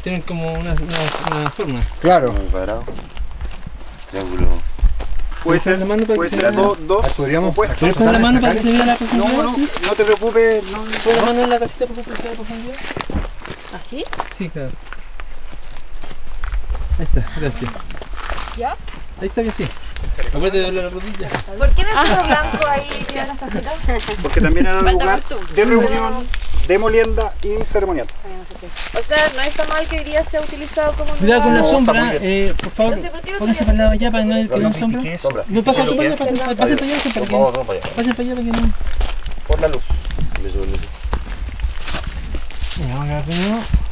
tienen como una forma. Claro. Un cuadrado. Triángulo. Puede ser, la mano para puede que ser se vea. dos Podríamos opuestos. ¿Puedes poner la mano para que se vea la profundidad? No te preocupes. ¿Pon la mano en la casita para que se vea la profundidad? ¿Así? Sí, claro. Ahí está, gracias. ¿Ya? Ahí está que sí. Acuérdate de doblar la rodilla. ¿Por qué me pongo blanco ahí en las tacitas? Porque también era un Falta lugar costumbre. de reunión, de molienda y ceremonial. O sea, no está mal que hoy día sea utilizado como un Cuidado con la lugar. sombra, por favor. Entonces, ¿por qué no Pónganse te- para el lado allá para no tener sombra. Sombra. No, pasen para allá, pasen para allá, pasen para allá para que Vamos para allá. pasen para allá para que no. Por la luz. Eso. Vamos a ver primero.